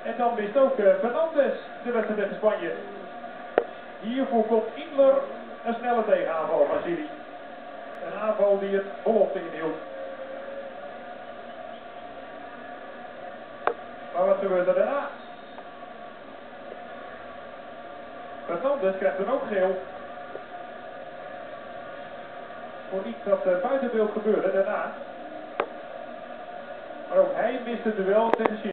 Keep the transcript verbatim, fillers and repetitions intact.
En dan mist ook uh, Fernandez de wedstrijd tegen Spanje. Hiervoor komt Inler een snelle tegenaanval van Chile. Een aanval die het belofte inhield. Maar wat gebeurt er daarna? Fernandez krijgt dan ook geel. Voor iets dat uh, buiten beeld gebeurde daarna. Maar ook hij mist het duel tegen Chile.